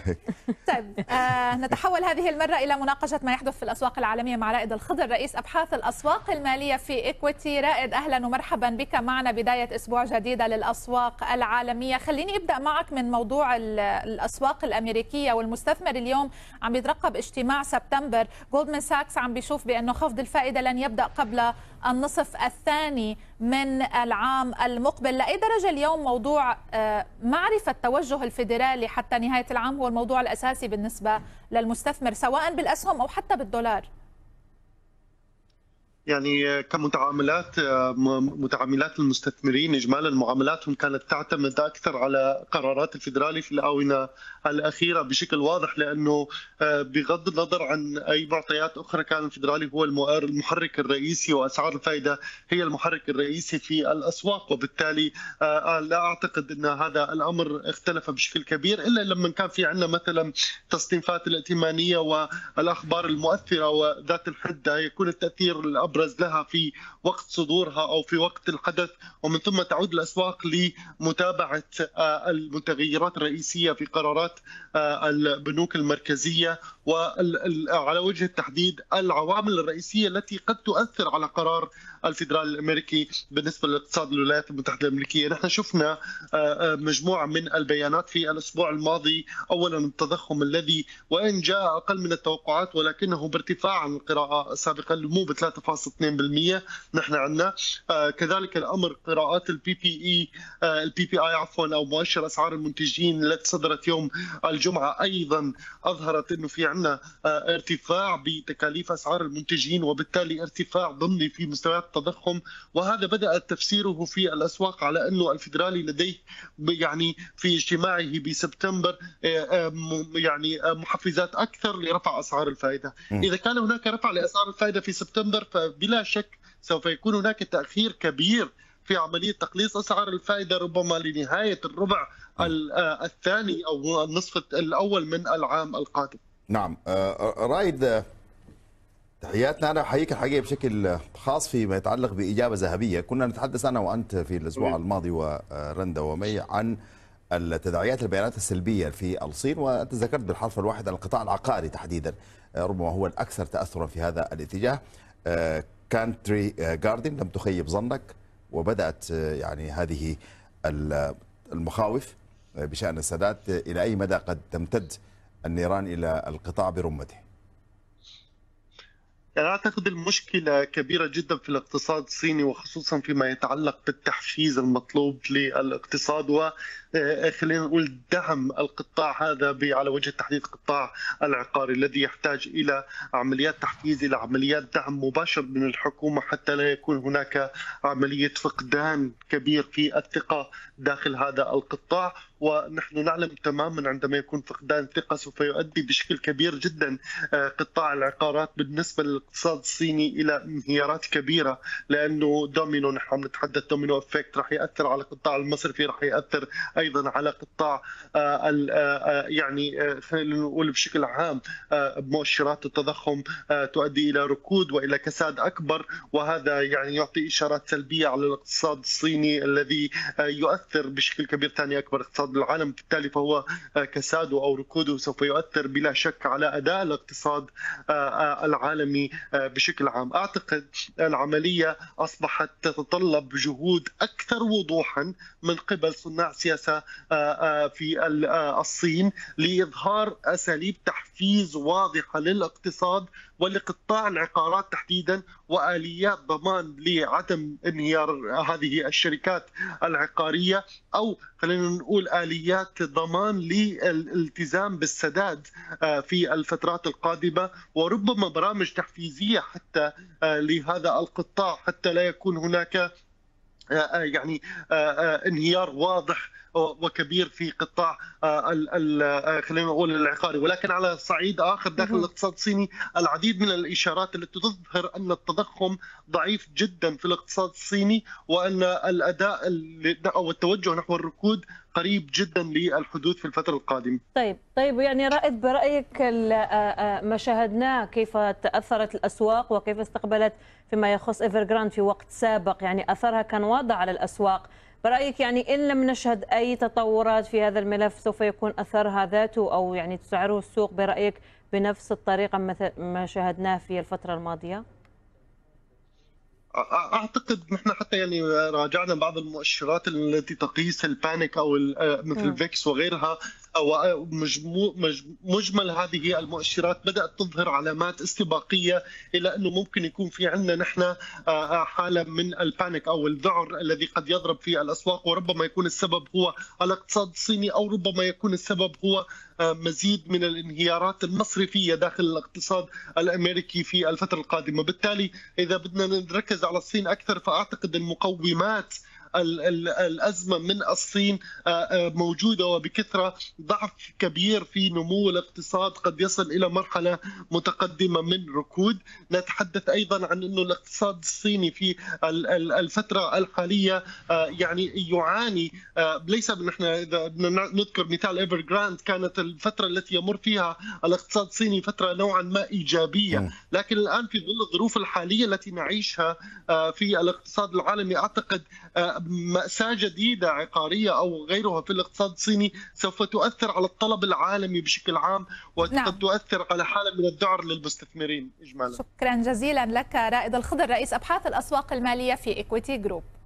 طيب نتحول هذه المرة إلى مناقشة ما يحدث في الأسواق العالمية مع رائد الخضر رئيس أبحاث الأسواق المالية في إكويتي. رائد، أهلا ومرحبا بك معنا بداية أسبوع جديدة للأسواق العالمية. خليني أبدأ معك من موضوع الأسواق الأمريكية والمستثمر اليوم عم يترقب اجتماع سبتمبر. جولدمان ساكس عم بيشوف بأنه خفض الفائدة لن يبدأ قبل النصف الثاني من العام المقبل. لأي درجة اليوم موضوع معرفة توجه الفيدرالي حتى نهاية العام هو الموضوع الأساسي بالنسبة للمستثمر سواء بالأسهم أو حتى بالدولار؟ يعني كمتعاملات متعاملات المستثمرين اجمالا معاملاتهم كانت تعتمد اكثر على قرارات الفيدرالي في الاونه الاخيره بشكل واضح، لانه بغض النظر عن اي معطيات اخرى كان الفيدرالي هو المحرك الرئيسي، واسعار الفائده هي المحرك الرئيسي في الاسواق، وبالتالي لا اعتقد ان هذا الامر اختلف بشكل كبير الا لما كان في عندنا مثلا تصنيفات الائتمانيه والاخبار المؤثره وذات الحده يكون التاثير الابرز لها في وقت صدورها او في وقت الحدث، ومن ثم تعود الاسواق لمتابعه المتغيرات الرئيسيه في قرارات البنوك المركزيه، وعلى وجه التحديد العوامل الرئيسيه التي قد تؤثر على قرار الفيدرالي الامريكي بالنسبه لاقتصاد الولايات المتحده الامريكيه. نحن شفنا مجموعه من البيانات في الاسبوع الماضي. اولا التضخم الذي وان جاء اقل من التوقعات ولكنه بارتفاع عن القراءه السابقه، النمو ب 3.2%. نحن عندنا كذلك الامر قراءات البي بي اي عفوا او مؤشر اسعار المنتجين التي صدرت يوم الجمعه ايضا اظهرت انه في عندنا ارتفاع بتكاليف اسعار المنتجين، وبالتالي ارتفاع ضمني في مستويات التضخم، وهذا بدأ تفسيره في الاسواق على انه الفيدرالي لديه يعني في اجتماعه بسبتمبر يعني محفزات اكثر لرفع اسعار الفائده. اذا كان هناك رفع لاسعار الفائده في سبتمبر فبلا شك سوف يكون هناك تاخير كبير في عمليه تقليص اسعار الفائده ربما لنهايه الربع الثاني او النصف الاول من العام القادم. نعم رائد، تحياتنا. انا احييك الحقيقه بشكل خاص فيما يتعلق باجابه ذهبيه. كنا نتحدث انا وانت في الاسبوع الماضي ورندا ومي عن التداعيات البيانات السلبيه في الصين، وانت ذكرت بالحرف الواحد القطاع العقاري تحديدا ربما هو الاكثر تاثرا في هذا الاتجاه. كانتري جاردن لم تخيب ظنك، وبدات يعني هذه المخاوف بشان السداد. الى اي مدى قد تمتد النيران الى القطاع برمته؟ يعني أعتقد المشكلة كبيرة جدا في الاقتصاد الصيني، وخصوصا فيما يتعلق بالتحفيز المطلوب للاقتصاد وخلينا نقول دعم القطاع هذا على وجه التحديد القطاع العقاري الذي يحتاج إلى عمليات تحفيز، إلى عمليات دعم مباشر من الحكومة حتى لا يكون هناك عملية فقدان كبير في الثقة داخل هذا القطاع. ونحن نعلم تماما عندما يكون فقدان ثقة سوف يؤدي بشكل كبير جدا قطاع العقارات بالنسبة للاقتصاد الصيني إلى انهيارات كبيرة، لأنه دومينو، نحن عم نتحدث دومينو افكت، راح يأثر على القطاع المصرفي، راح يأثر أيضا على قطاع يعني خلينا نقول بشكل عام مؤشرات التضخم تؤدي إلى ركود وإلى كساد أكبر، وهذا يعني يعطي إشارات سلبية على الاقتصاد الصيني الذي يؤثر بشكل كبير ثاني أكبر اقتصاد العالم. بالتالي فهو كساده أو ركوده سوف يؤثر بلا شك على أداء الاقتصاد العالمي بشكل عام. أعتقد العملية أصبحت تتطلب جهود أكثر وضوحا من قبل صناع سياسة في الصين لإظهار أساليب تحفيز واضحة للاقتصاد ولقطاع العقارات تحديدا، وآليات ضمان لعدم انهيار هذه الشركات العقارية، أو خلينا نقول آليات ضمان للالتزام بالسداد في الفترات القادمة، وربما برامج تحفيزية حتى لهذا القطاع حتى لا يكون هناك يعني انهيار واضح وكبير في قطاع خلينا نقول العقاري. ولكن على صعيد اخر داخل الاقتصاد الصيني العديد من الاشارات التي تظهر ان التضخم ضعيف جدا في الاقتصاد الصيني، وان الاداء او التوجه نحو الركود قريب جدا للحدوث في الفتره القادمه. طيب يعني رائد، برايك ما شاهدناه كيف تاثرت الاسواق وكيف استقبلت فيما يخص ايفرغراند في وقت سابق، يعني اثرها كان واضح على الاسواق. برأيك يعني إن لم نشهد أي تطورات في هذا الملف سوف يكون أثرها ذاته أو يعني تسعره السوق برأيك بنفس الطريقة مثل ما شاهدناه في الفترة الماضية؟ اعتقد نحن حتى يعني راجعنا بعض المؤشرات التي تقيس البانيك او مثل الفيكس وغيرها، او مجمل هذه المؤشرات بدات تظهر علامات استباقيه الى انه ممكن يكون في عندنا نحن حاله من البانيك او الذعر الذي قد يضرب في الاسواق، وربما يكون السبب هو الاقتصاد الصيني، او ربما يكون السبب هو مزيد من الانهيارات المصرفيه داخل الاقتصاد الامريكي في الفتره القادمه. بالتالي اذا بدنا نركز على الصين اكثر، فاعتقد المقومات الأزمة من الصين موجودة وبكثرة، ضعف كبير في نمو الاقتصاد قد يصل إلى مرحلة متقدمة من ركود. نتحدث أيضا عن أنه الاقتصاد الصيني في الفترة الحالية يعني يعاني، ليس نحن إذا نذكر مثال إيفرغراند كانت الفترة التي يمر فيها الاقتصاد الصيني فترة نوعا ما إيجابية، لكن الآن في ظل الظروف الحالية التي نعيشها في الاقتصاد العالمي أعتقد مأساة جديدة عقارية أو غيرها في الاقتصاد الصيني سوف تؤثر على الطلب العالمي بشكل عام، وقد تؤثر على حالة من الذعر للمستثمرين إجمالا. شكرا جزيلا لك رائد الخضر، رئيس أبحاث الأسواق المالية في إكويتي جروب.